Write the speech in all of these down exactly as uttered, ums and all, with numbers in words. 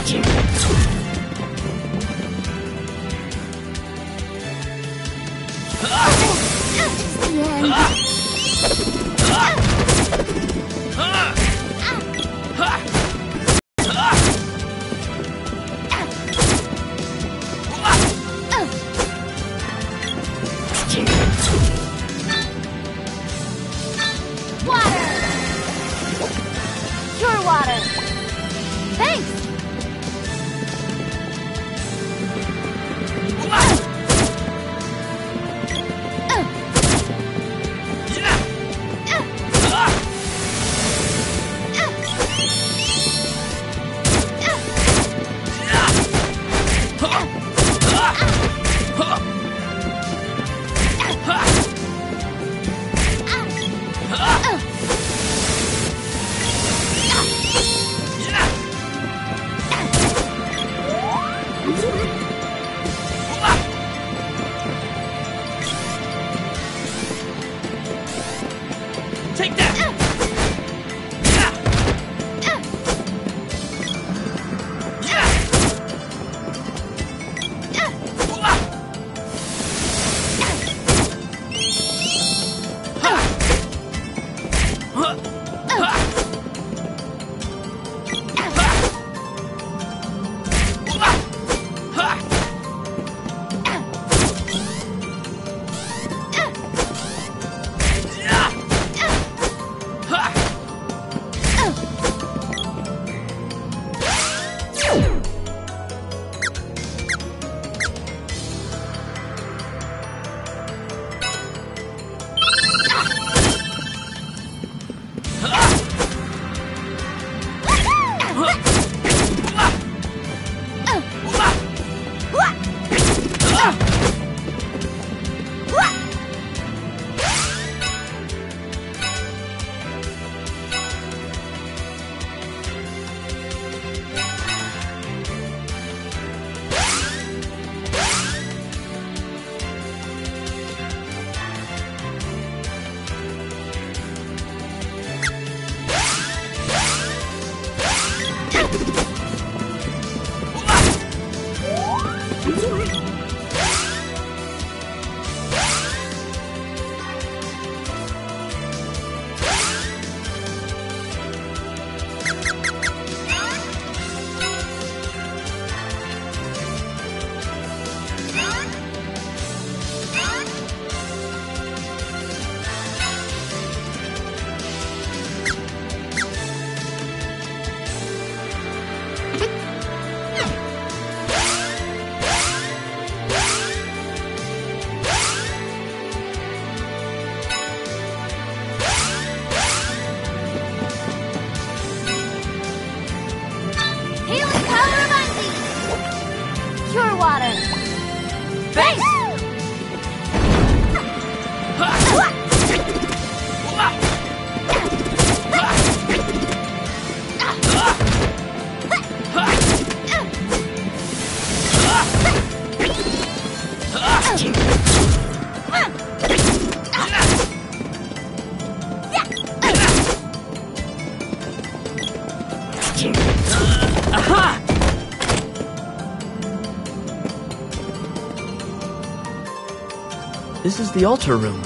This is the altar room.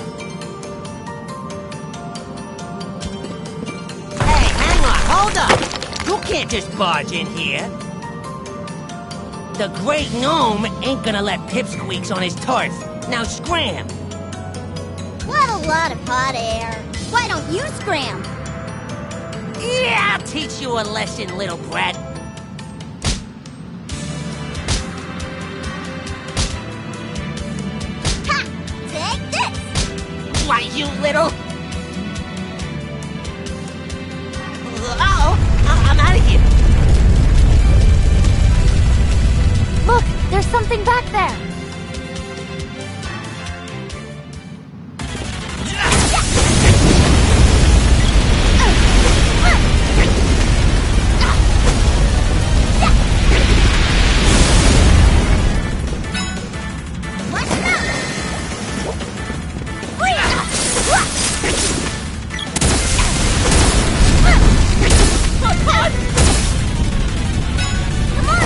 Hey, hang on, hold up! You can't just barge in here. The Great Gnome ain't gonna let Pipsqueaks on his turf. Now scram! What a lot of hot air. Why don't you scram? Yeah, I'll teach you a lesson, little brat. Ha! Take this! Why, you little... Uh-oh! I'm out of here! Look, there's something back there. Come on!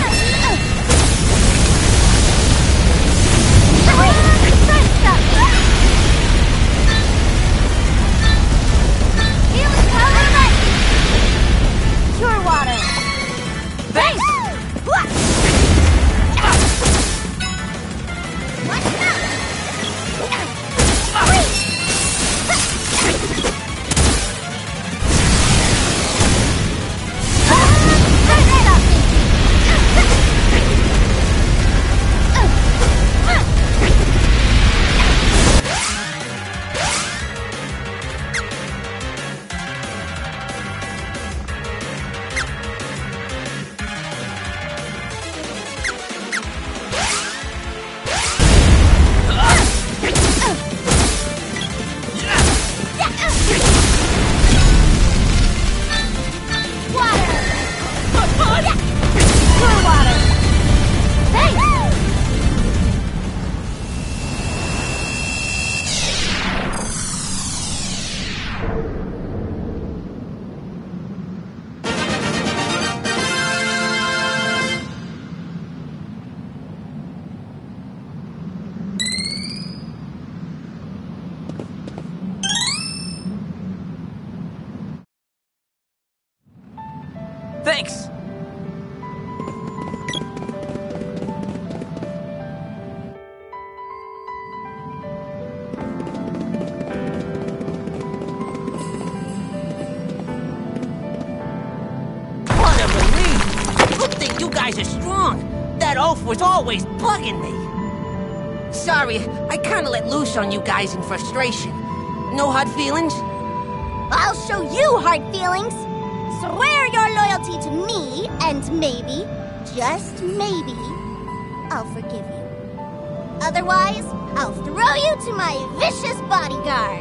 What a relief! Good thing you guys are strong. That oaf was always bugging me. Sorry, I kinda let loose on you guys in frustration. No hard feelings? I'll show you hard feelings. Swear your loyalty to me, and maybe, just maybe, I'll forgive you. Otherwise, I'll throw you to my vicious bodyguard.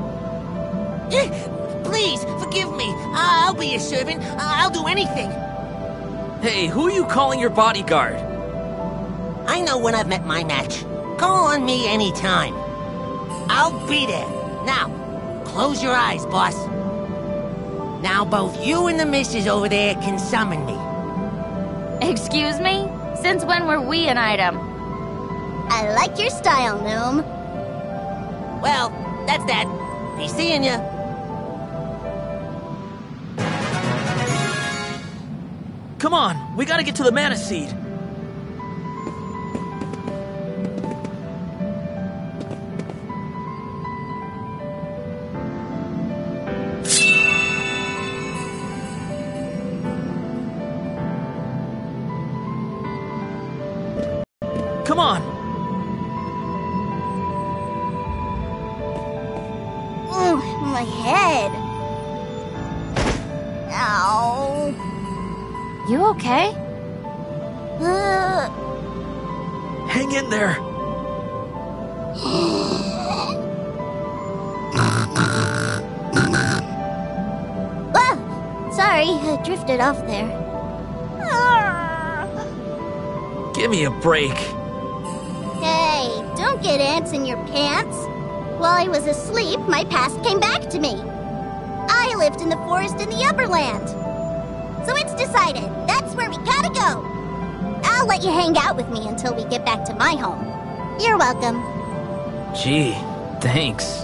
Please, forgive me. I'll be your servant. I'll do anything. Hey, who are you calling your bodyguard? I know when I've met my match. Call on me anytime. I'll be there. Now, close your eyes, boss. Now both you and the missus over there can summon me. Excuse me? Since when were we an item? I like your style, Gnome. Well, that's that. Be seeing ya. Come on, we gotta get to the Mana Seed. Come on! Ugh, my head. Ow. You okay? Uh, Hang in there! ah, sorry, I drifted off there. Give me a break. Hey, don't get ants in your pants. While I was asleep, my past came back to me. I lived in the forest in the Upperland. So it's decided. That's where we gotta go. I'll let you hang out with me until we get back to my home. You're welcome. Gee, thanks.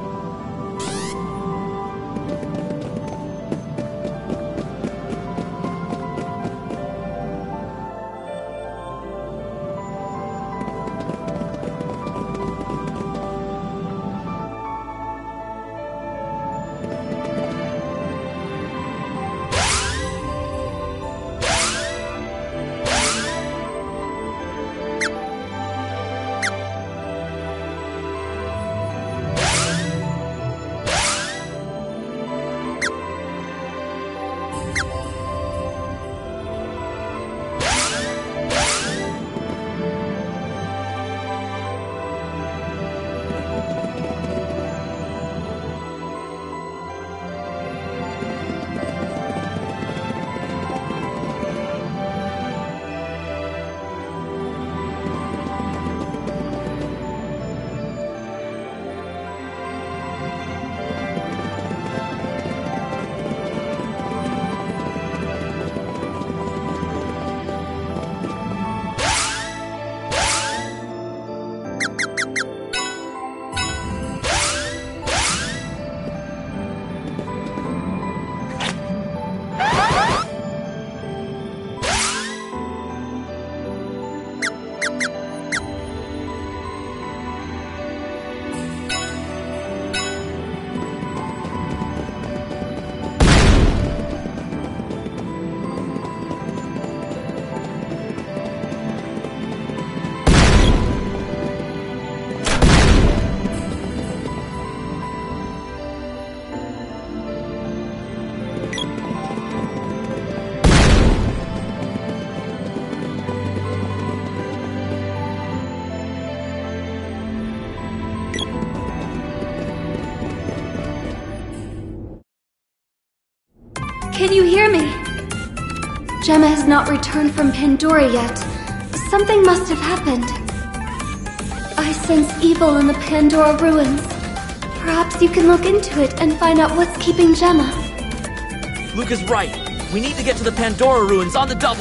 Can you hear me? Gemma has not returned from Pandora yet. Something must have happened. I sense evil in the Pandora ruins. Perhaps you can look into it and find out what's keeping Gemma. Luke is right. We need to get to the Pandora ruins on the double.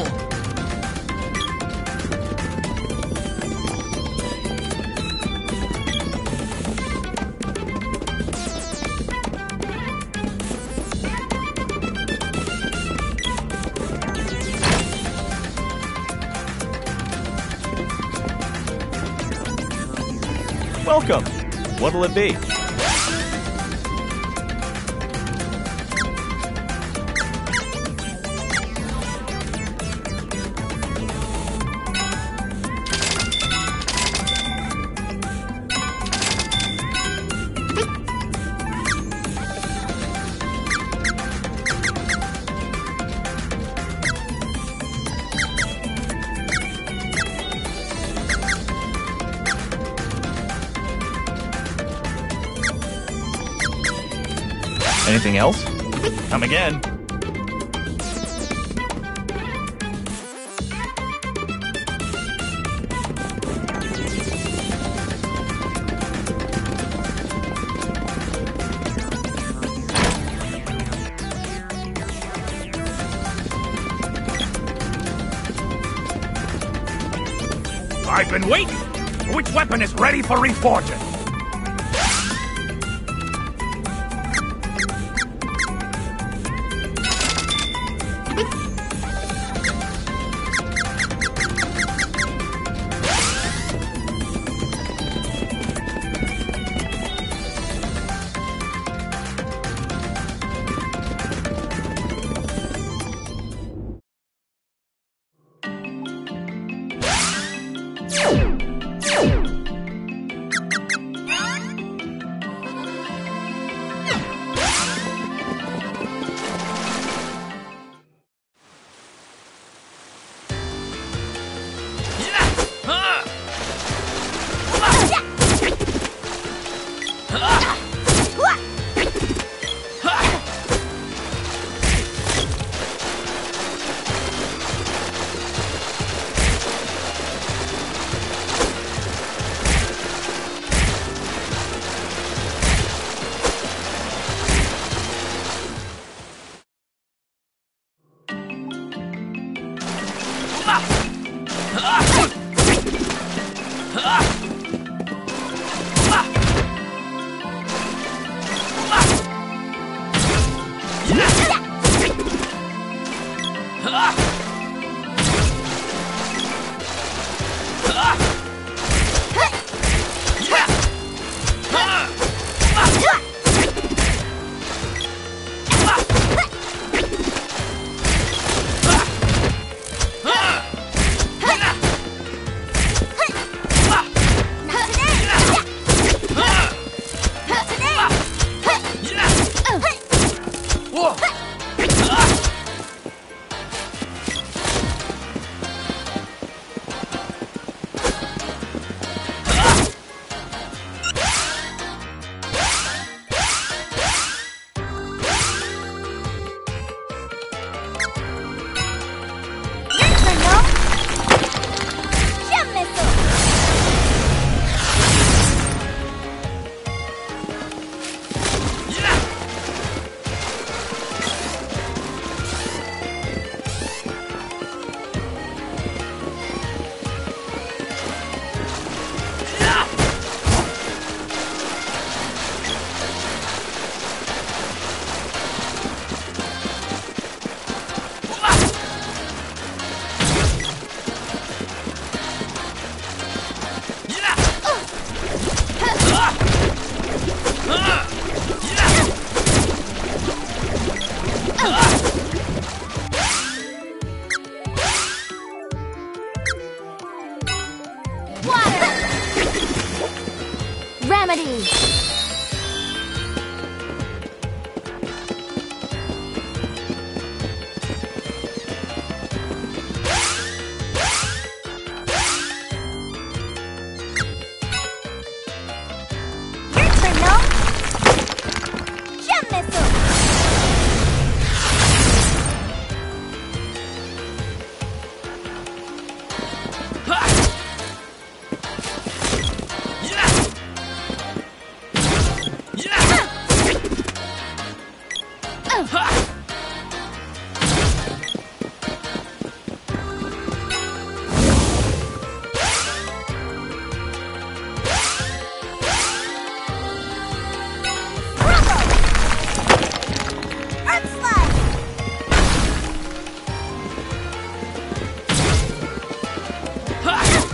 Welcome. What'll it be? Anything else? Come again. I've been waiting! Which weapon is ready for reforging? Ha!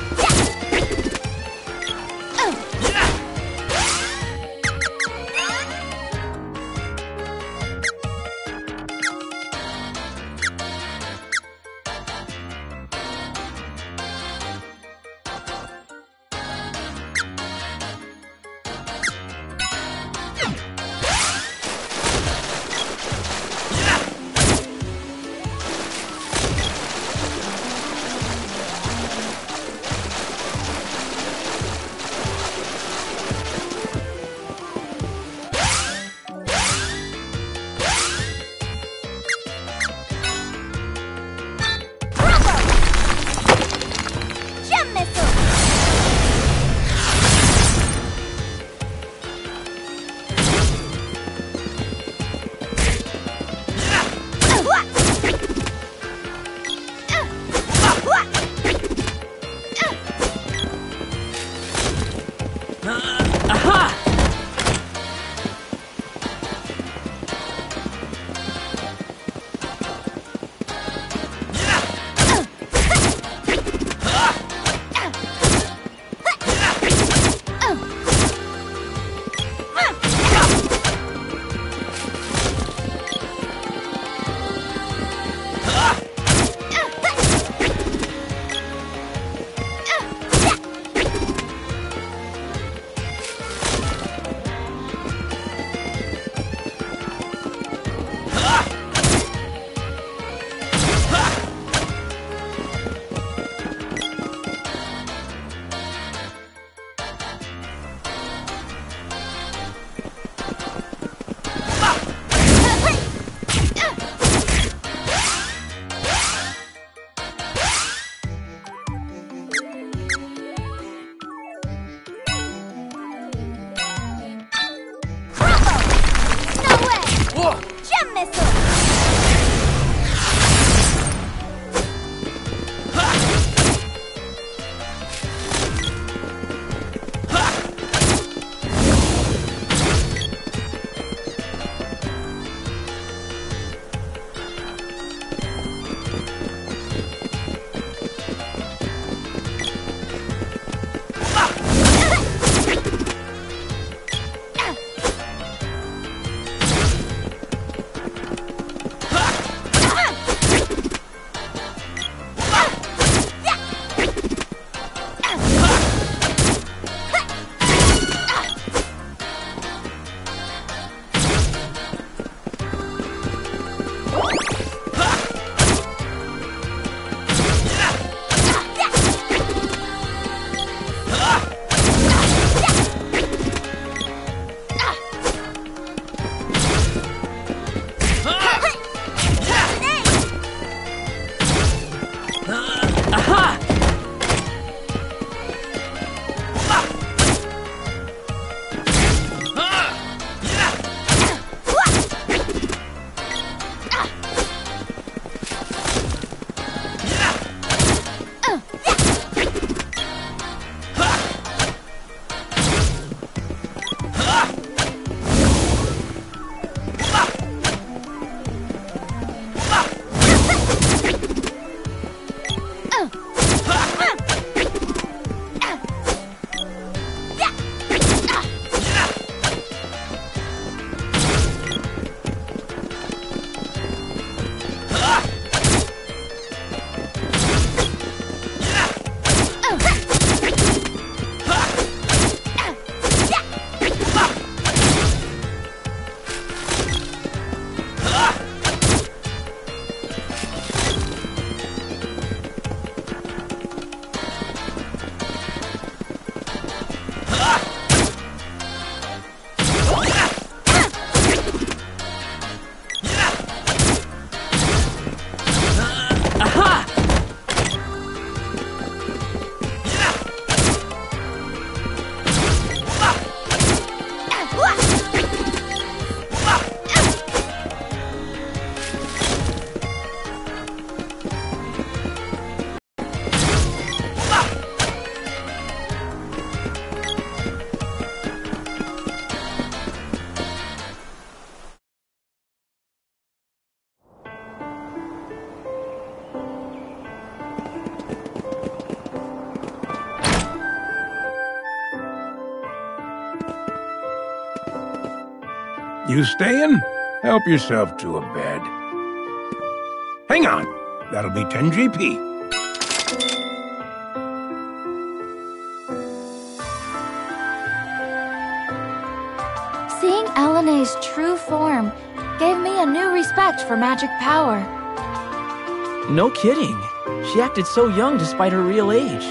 You staying? Help yourself to a bed. Hang on. That'll be ten G P. Seeing Elena's true form gave me a new respect for magic power. No kidding. She acted so young despite her real age.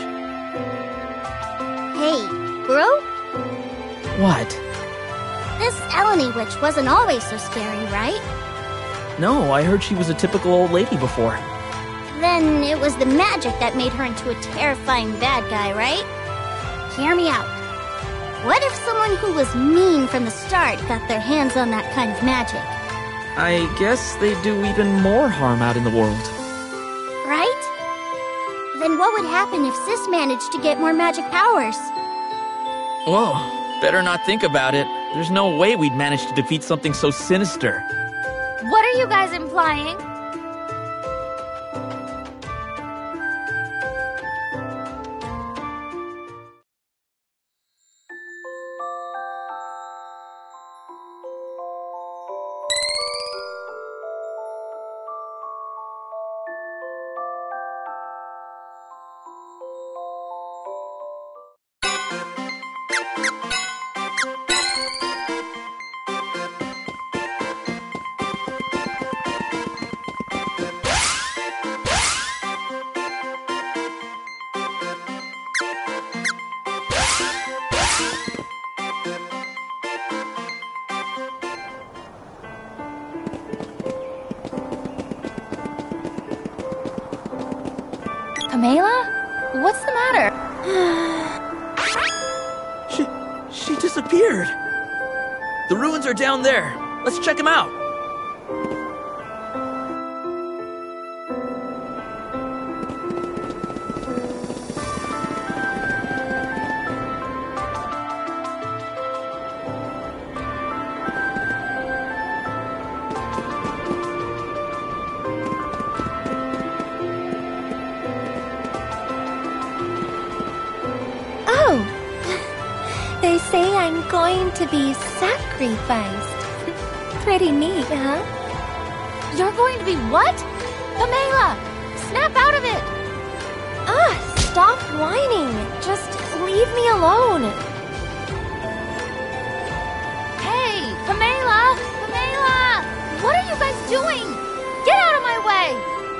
Hey, bro? What? This Eleni witch wasn't always so scary, right? No, I heard she was a typical old lady before. Then it was the magic that made her into a terrifying bad guy, right? Hear me out. What if someone who was mean from the start got their hands on that kind of magic? I guess they do even more harm out in the world. Right? Then what would happen if Sis managed to get more magic powers? Whoa, better not think about it. There's no way we'd manage to defeat something so sinister. What are you guys implying? Pamela? What's the matter? She... she disappeared. The ruins are down there. Let's check them out. They say I'm going to be sacrificed. Pretty neat, huh? You're going to be what? Pamela! Snap out of it! Ah, stop whining. Just leave me alone. Hey, Pamela! Pamela! What are you guys doing? Get out of my way!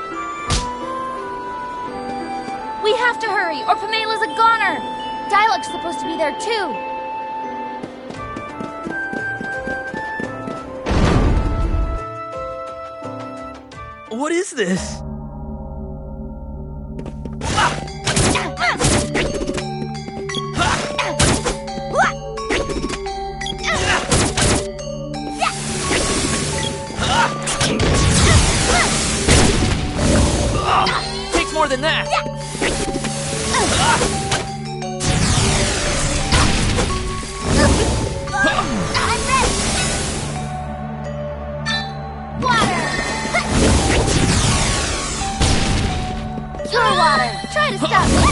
We have to hurry, or Pamela's a goner! Dialog's supposed to be there, too. What is this? Takes more than that. Try to stop me!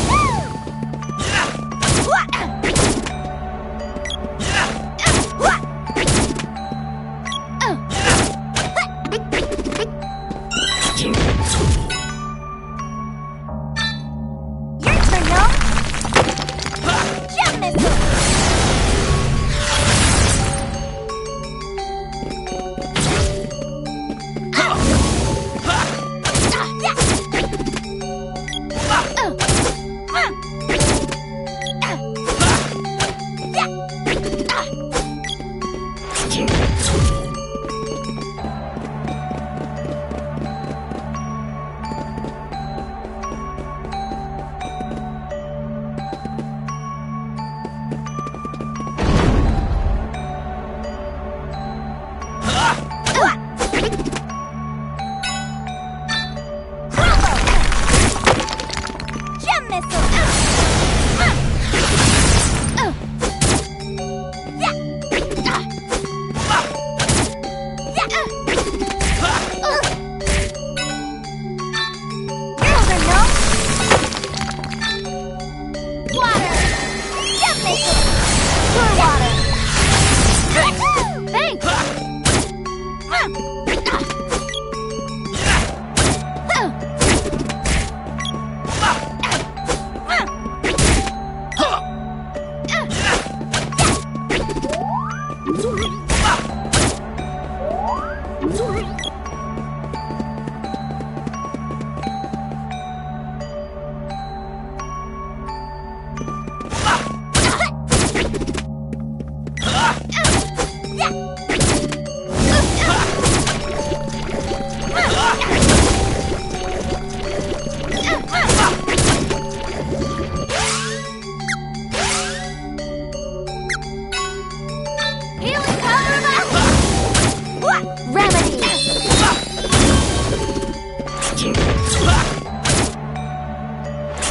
Your turn, no? Jump missile!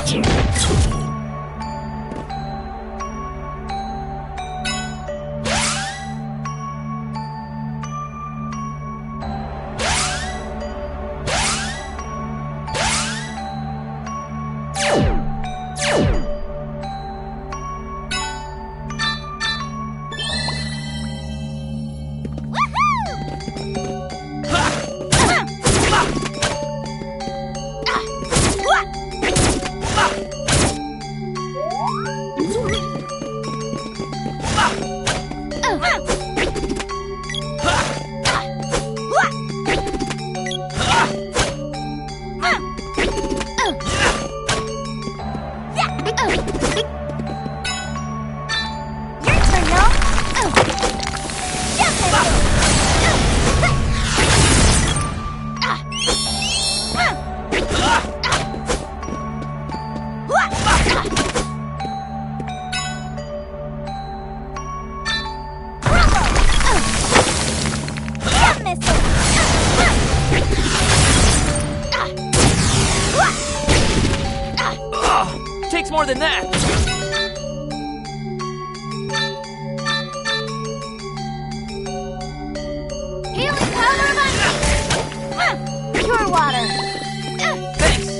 Takes more than that! Healing power of ice! Pure water! Thanks!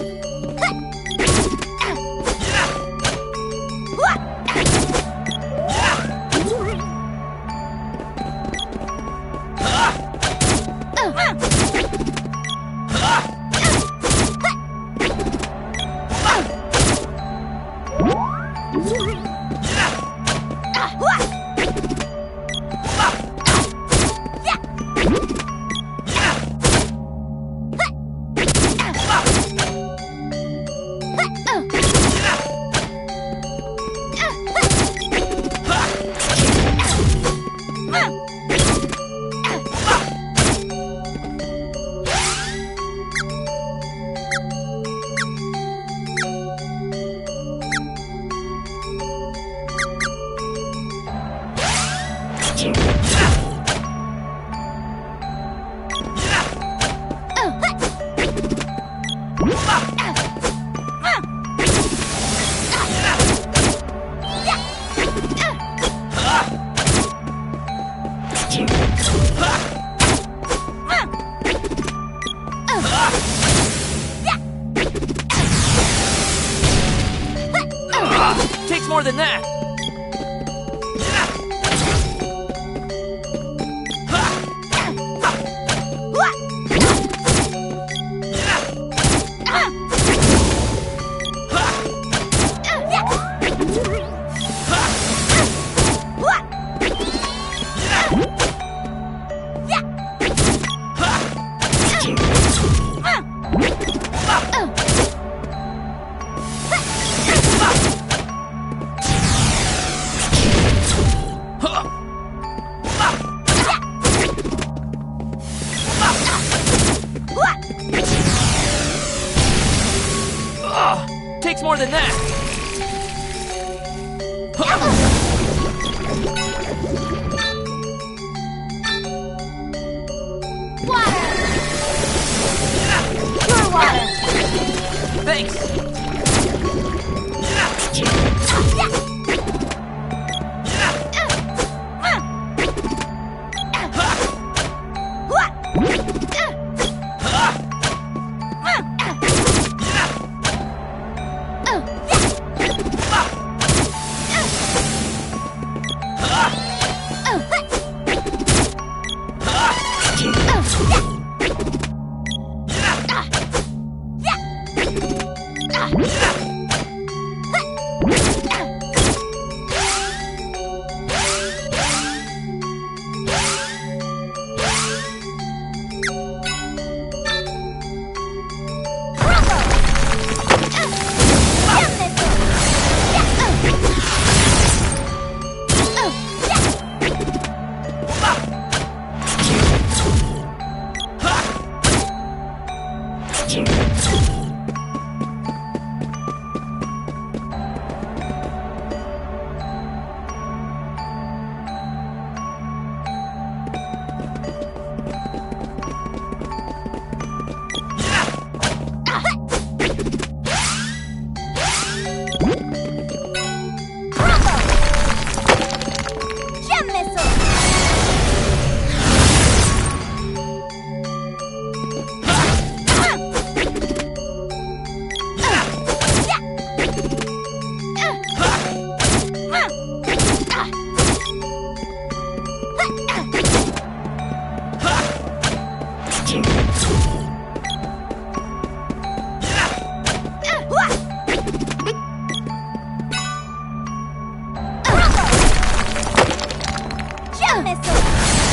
Takes more than that! Takes more than that! Water! Pure water! Thanks! Gem missile! Gem missile!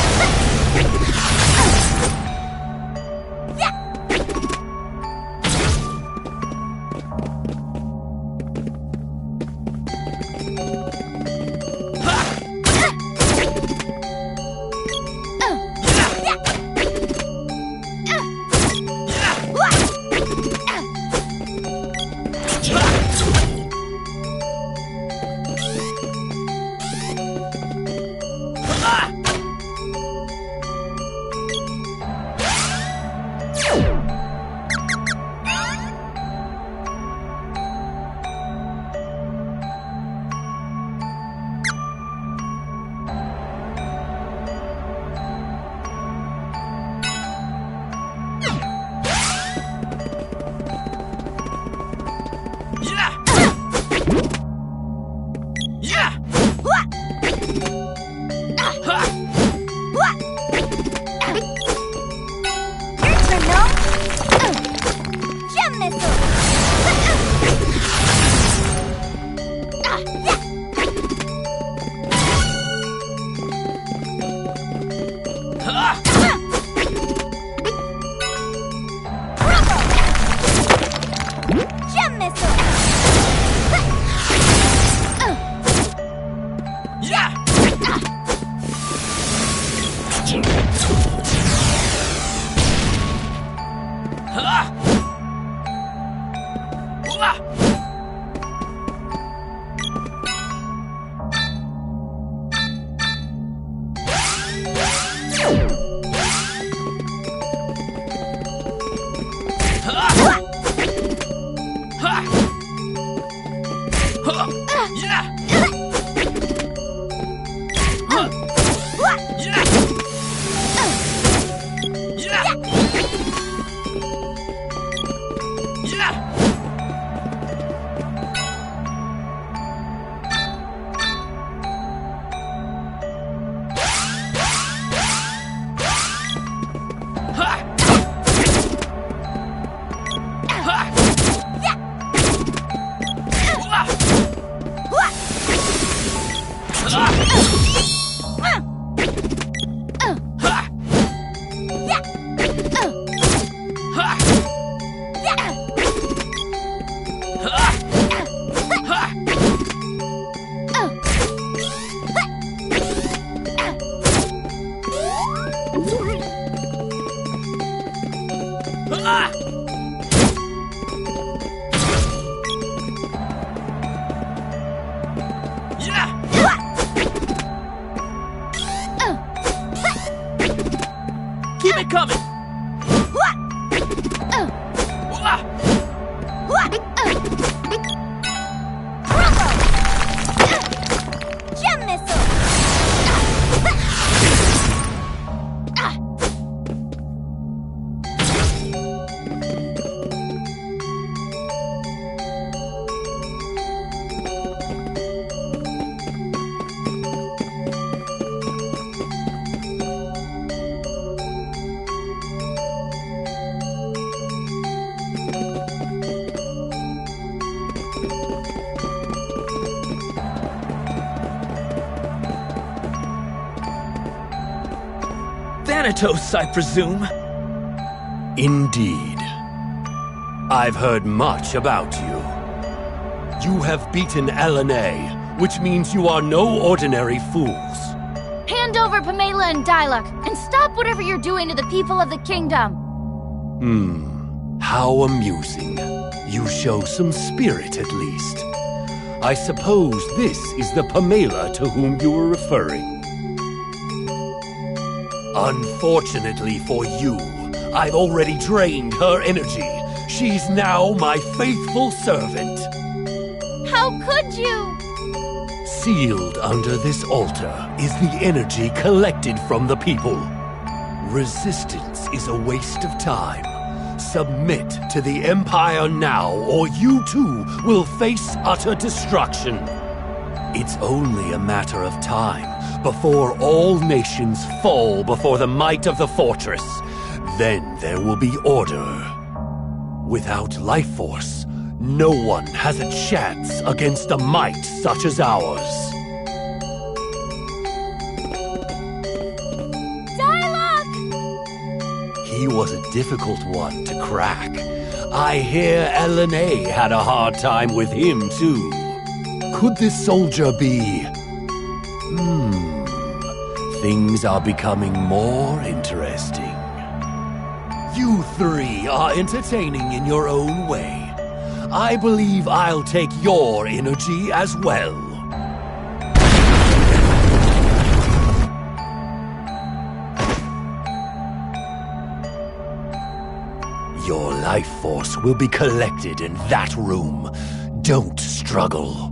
Keep it coming! Gem missile! Thanatos, I presume. Indeed. I've heard much about you. You have beaten Elene, which means you are no ordinary fools. Hand over Pamela and Diluc, and stop whatever you're doing to the people of the kingdom. Hmm. How amusing. You show some spirit, at least. I suppose this is the Pamela to whom you were referring. Unfortunately for you, I've already drained her energy. She's now my faithful servant. How How could you? Sealed under this altar is the energy collected from the people. Resistance is a waste of time. Submit to the Empire now, or you too will face utter destruction. It's only a matter of time before all nations fall before the might of the fortress. Then there will be order. Without life force, no one has a chance against a might such as ours. Dialogue! He was a difficult one to crack. I hear Elena had a hard time with him, too. Could this soldier be... Hmm... Things are becoming more interesting. You three are entertaining in your own way. I believe I'll take your energy as well. Your life force will be collected in that room. Don't struggle.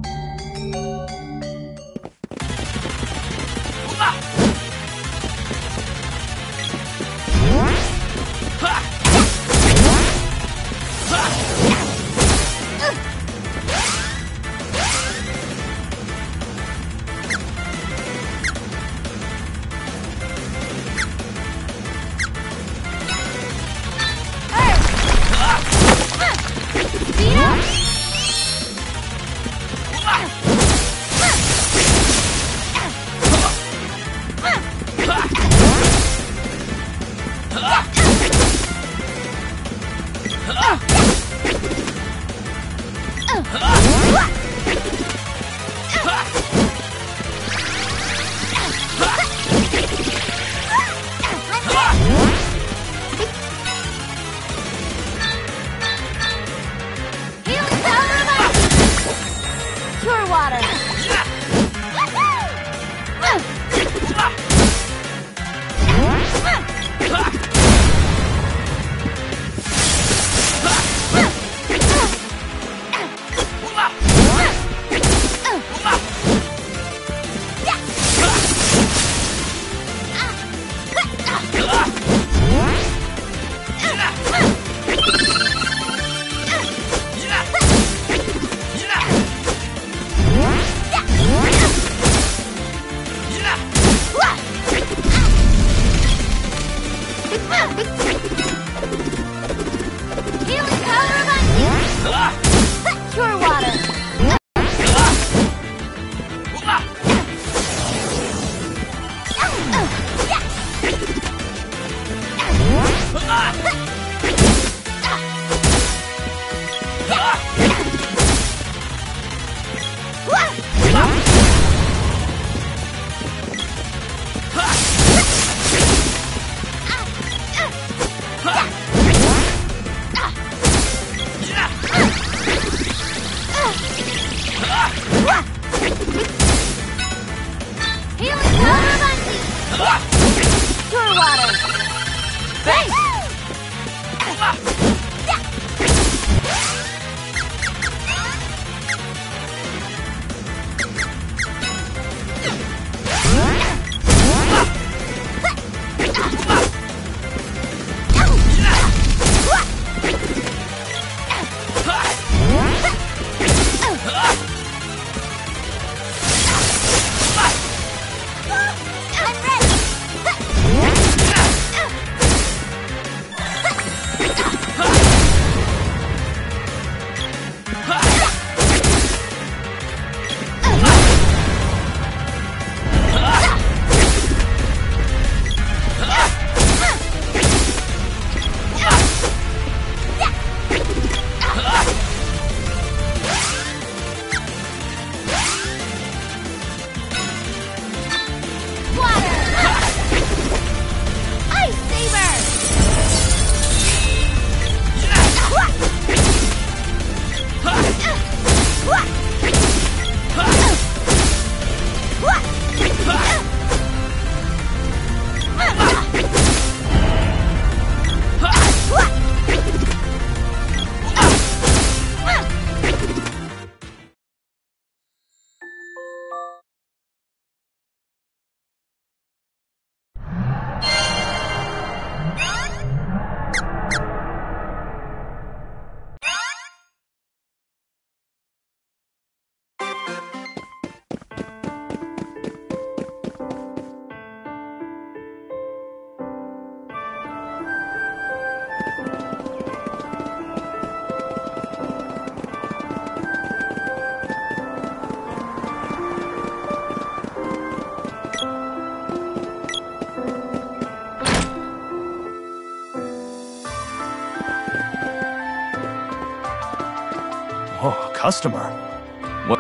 customer. What?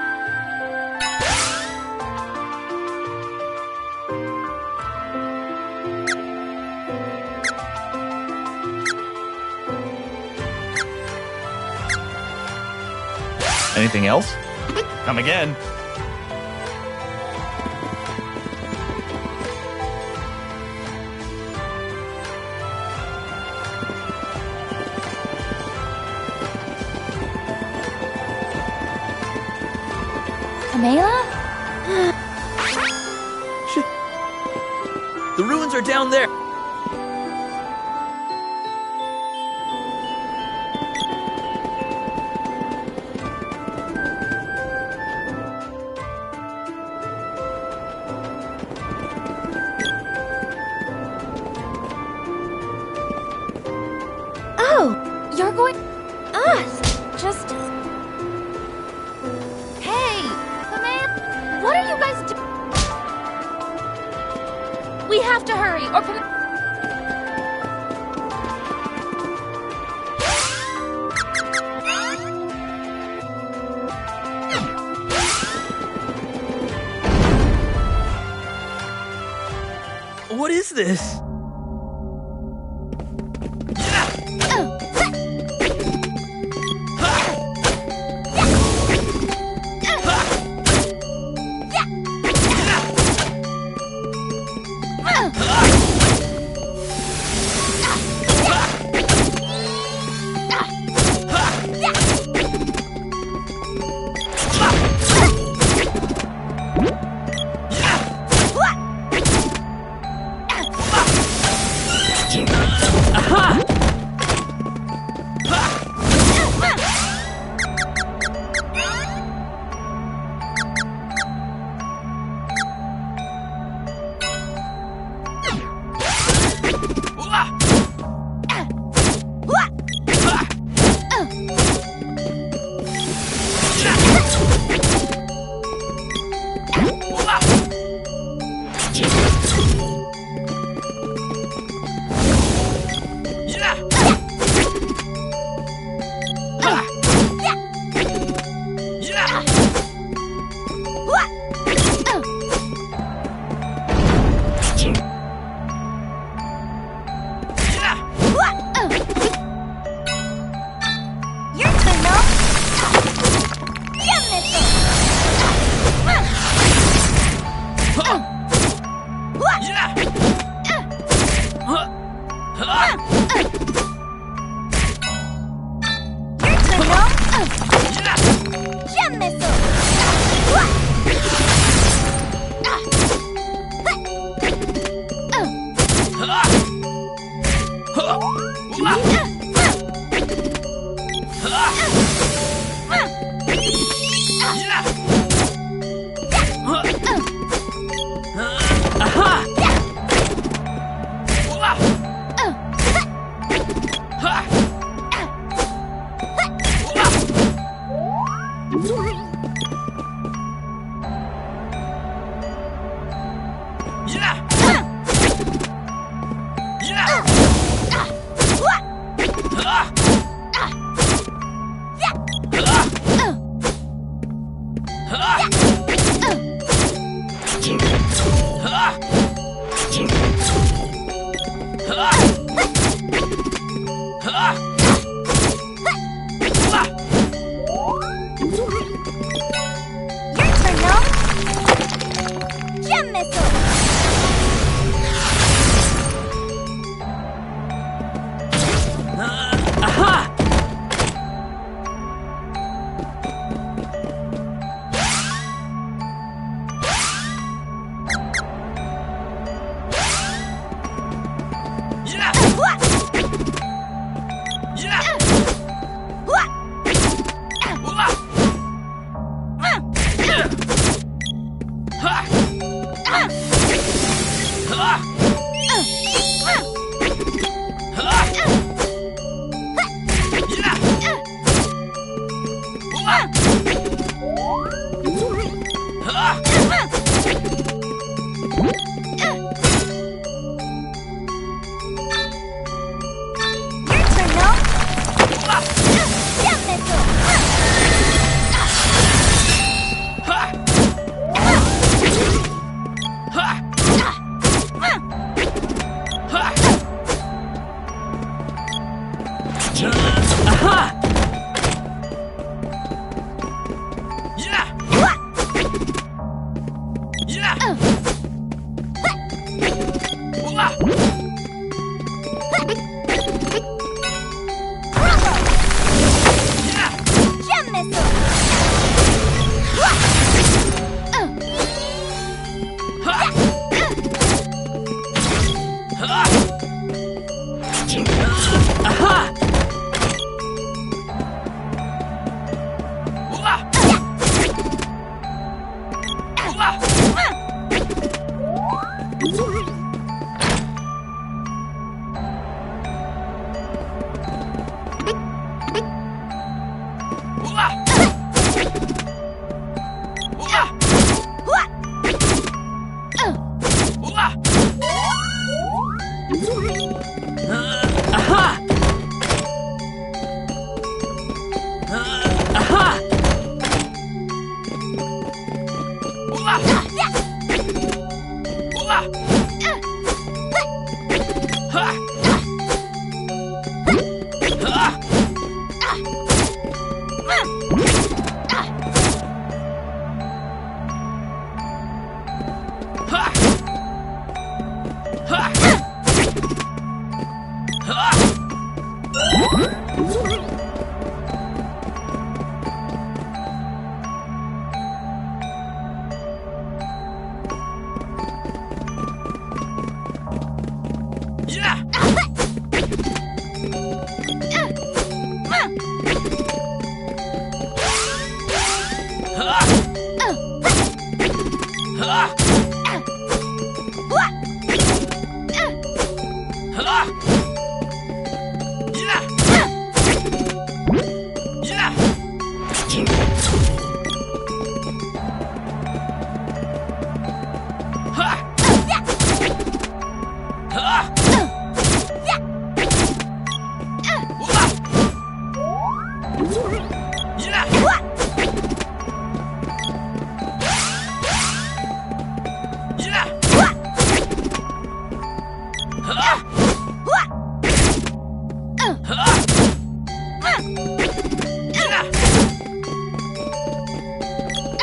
Anything else? Come again. Pamela? Shit. The ruins are down there. Oh, you're going... Us? Just... Hey, Pamela, what are you guys doing? We have to hurry, or Pam... What is this?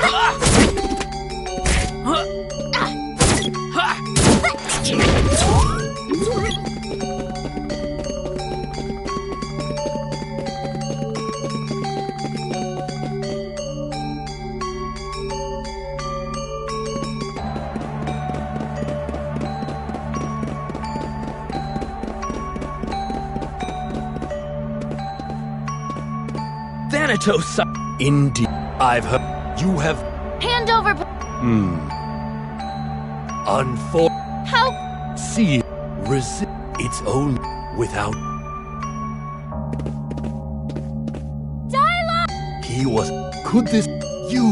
Thanatos! Indeed. I've heard you have... Hand over. Hmm. Unfor... How? See, resist its own without... Dyla! He was... Could this... You...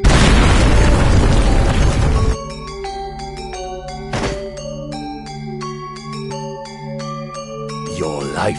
Your life...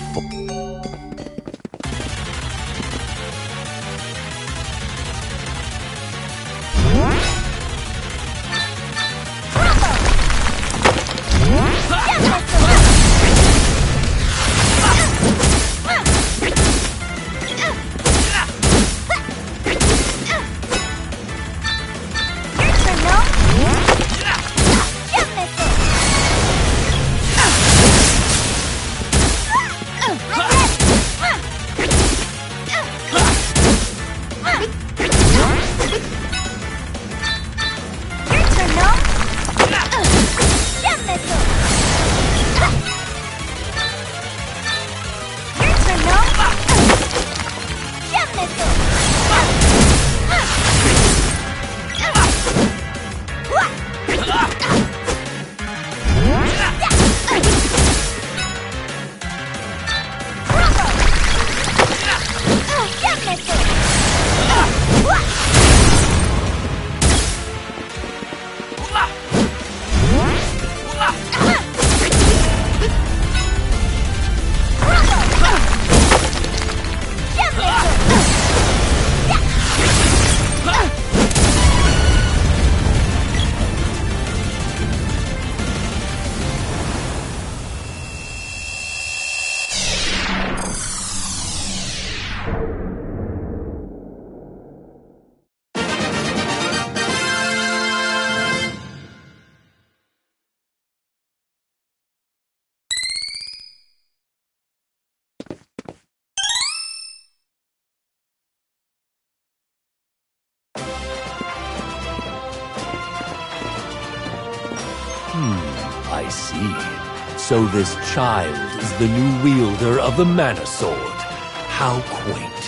Hmm, I see. So this child is the new wielder of the Mana Sword. How quaint.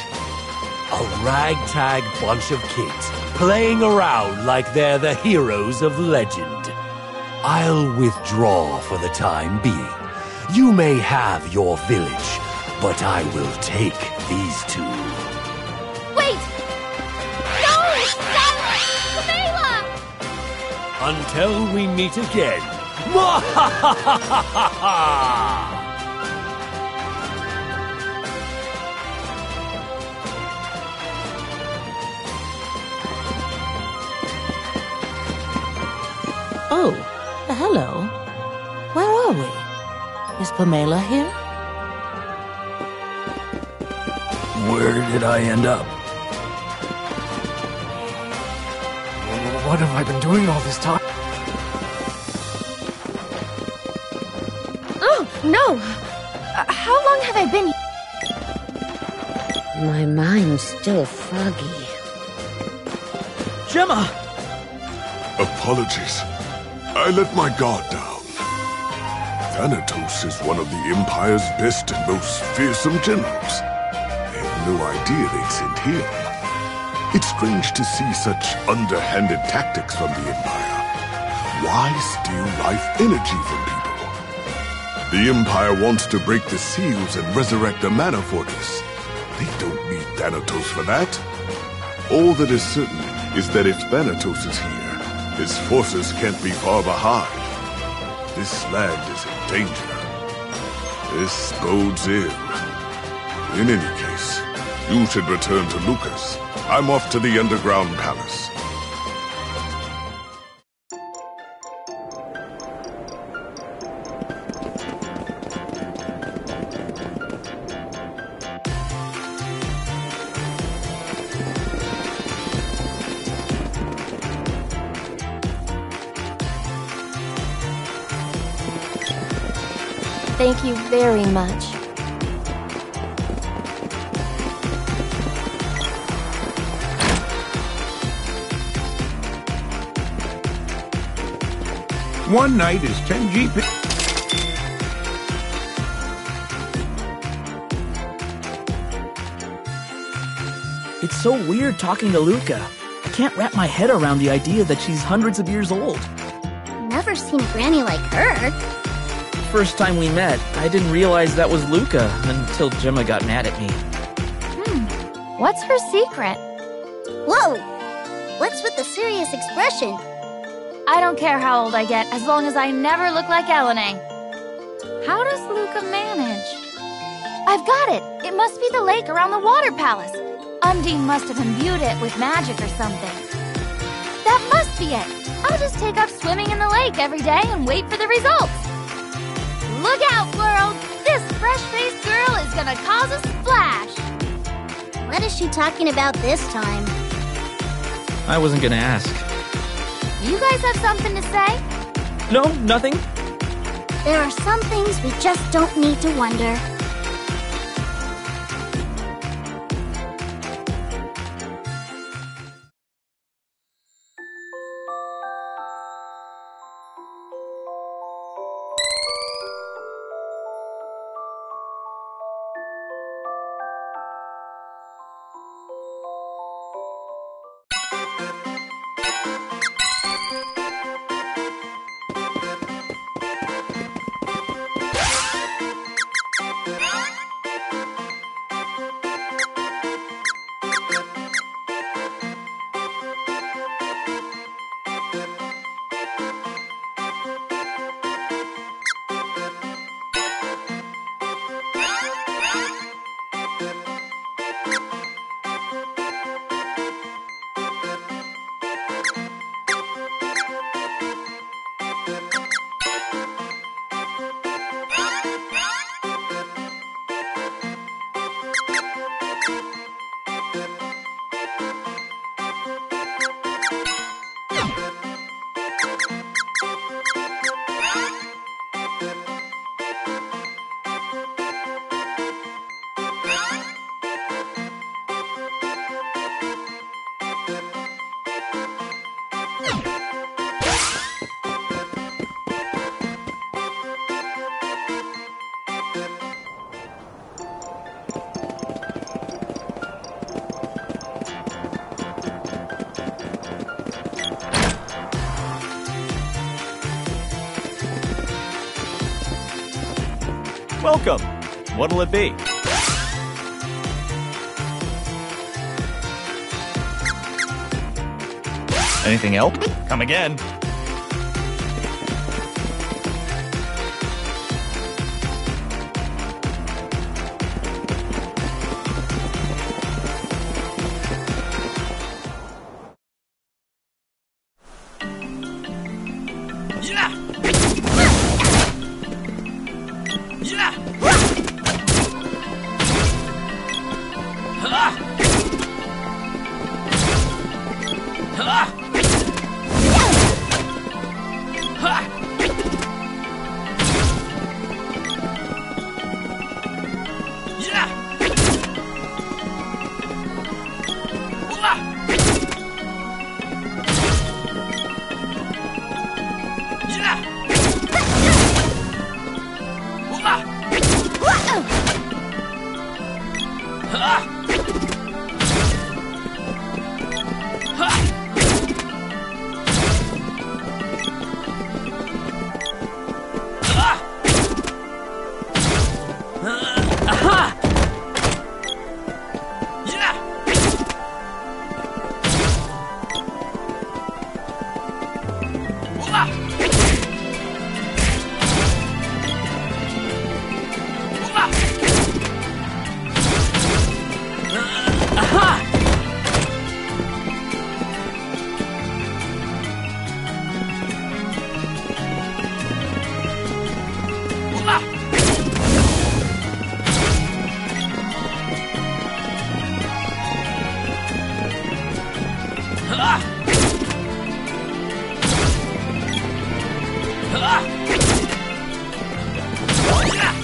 A ragtag bunch of kids playing around like they're the heroes of legend. I'll withdraw for the time being. You may have your village, but I will take these two. Wait! No! Stop! Camila! Until we meet again. Mwahahahaha! Oh, hello. Where are we? Is Pamela here? Where did I end up? What have I been doing all this time? Oh, no! Uh, how long have I been here? My mind's still foggy. Gemma! Apologies. I let my guard down. Thanatos is one of the Empire's best and most fearsome generals. I had no idea they'd sent him. It's strange to see such underhanded tactics from the Empire. Why steal life energy from people? The Empire wants to break the seals and resurrect the Mana Fortress. They don't need Thanatos for that. All that is certain is that if Thanatos is here, his forces can't be far behind. This land is in danger. This bodes ill. In any case, you should return to Lucas. I'm off to the underground palace. Thank you very much. One night is ten G P. It's so weird talking to Luca. I can't wrap my head around the idea that she's hundreds of years old. Never seen a granny like her. First time we met, I didn't realize that was Luca until Gemma got mad at me. Hmm. What's her secret? Whoa! What's with the serious expression? I don't care how old I get, as long as I never look like Elena. How does Luca manage? I've got it! It must be the lake around the water palace. Undine must have imbued it with magic or something. That must be it! I'll just take up swimming in the lake every day and wait for the results. Look out, world! This fresh-faced girl is gonna cause a splash! What is she talking about this time? I wasn't gonna ask. You guys have something to say? No, nothing. There are some things we just don't need to wonder. Welcome. What'll it be? Anything else? Come again. Ah!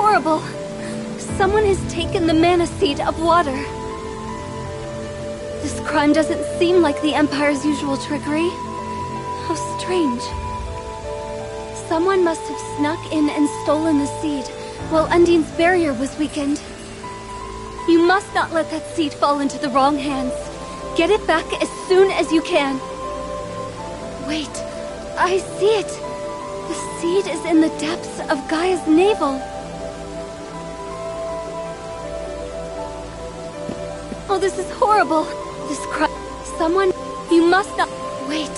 horrible. Someone has taken the mana seed of water. This crime doesn't seem like the Empire's usual trickery. How strange. Someone must have snuck in and stolen the seed while Undine's barrier was weakened. You must not let that seed fall into the wrong hands. Get it back as soon as you can. Wait, I see it. The seed is in the depths of Gaia's navel. Oh, this is horrible. This crime. Someone. You must not. Wait.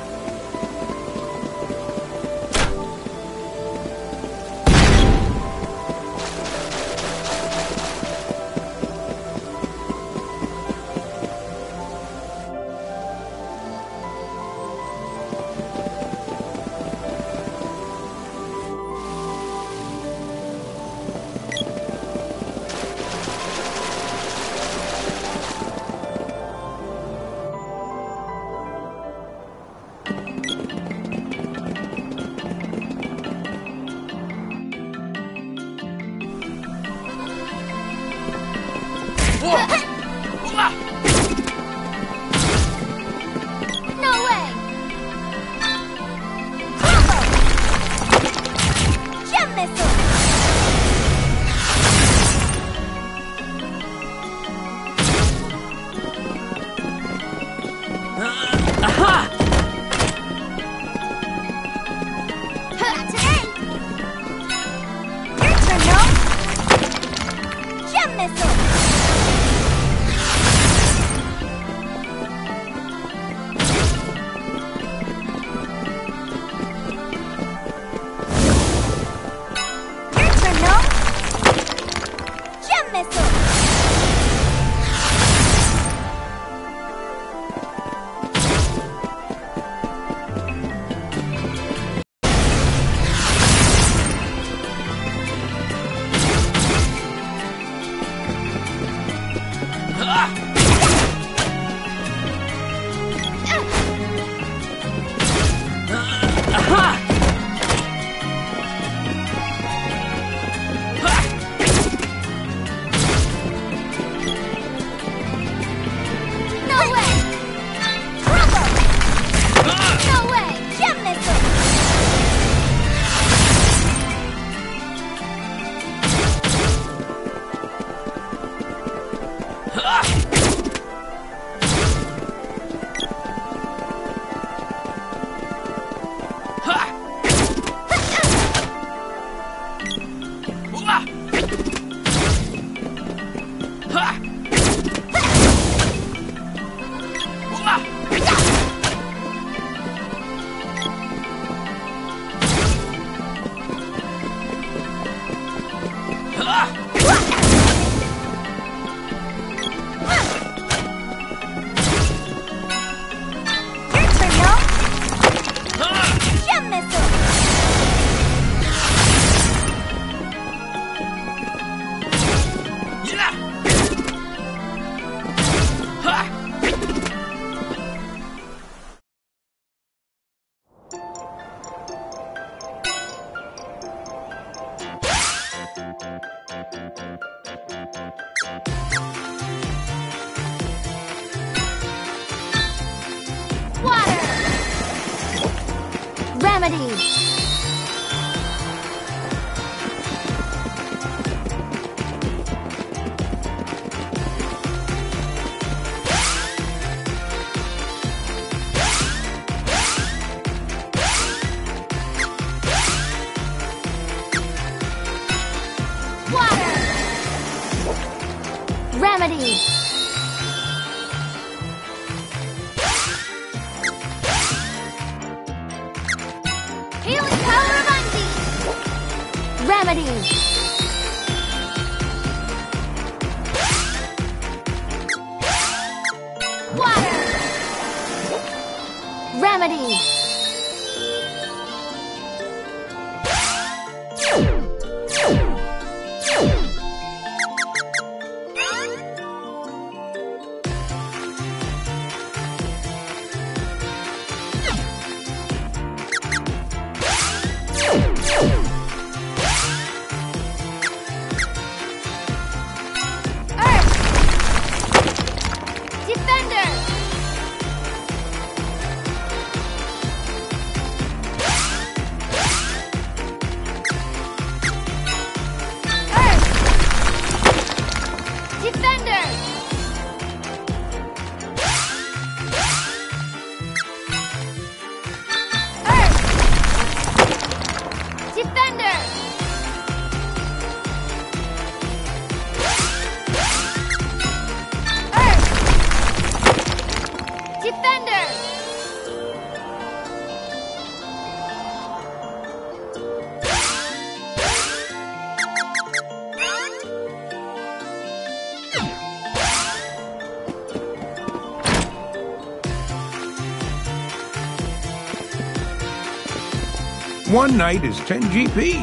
Remedy! Healing power of Undine! Remedy! Water! Remedy! One night is ten G P.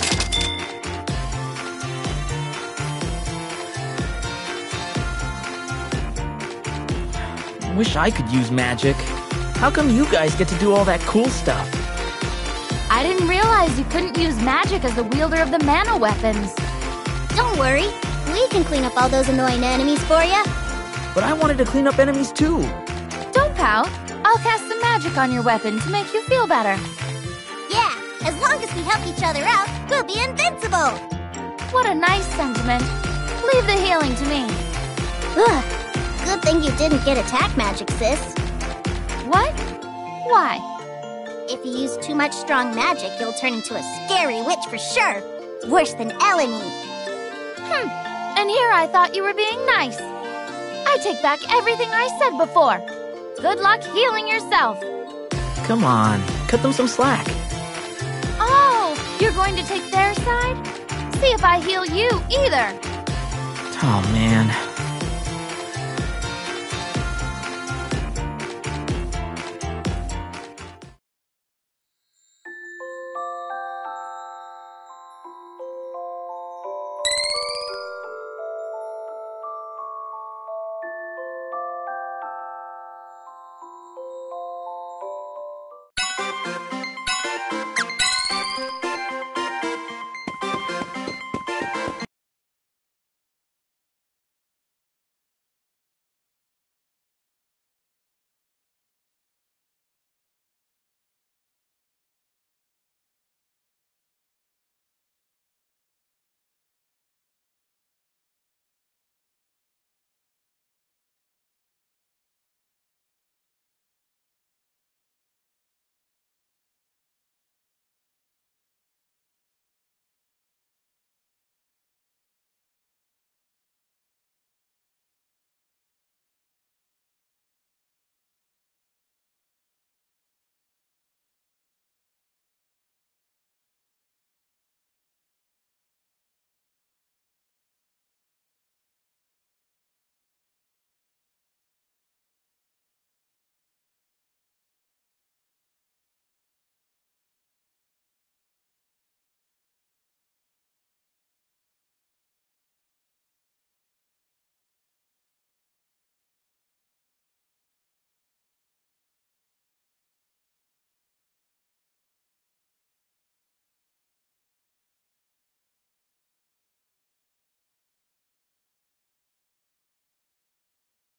Wish I could use magic. How come you guys get to do all that cool stuff? I didn't realize you couldn't use magic as the wielder of the mana weapons. Don't worry. We can clean up all those annoying enemies for you. But I wanted to clean up enemies too. Don't pout. I'll cast some magic on your weapon to make you feel better. Yeah, as long as we help each other out, we'll be invincible. What a nice sentiment. Leave the healing to me. Ugh. Good thing you didn't get attack magic, sis. What? Why? If you use too much strong magic, you'll turn into a scary witch for sure. Worse than Eleni. Hmm. And here I thought you were being nice. I take back everything I said before. Good luck healing yourself. Come on, cut them some slack. Oh, you're going to take their side? See if I heal you either. Oh man.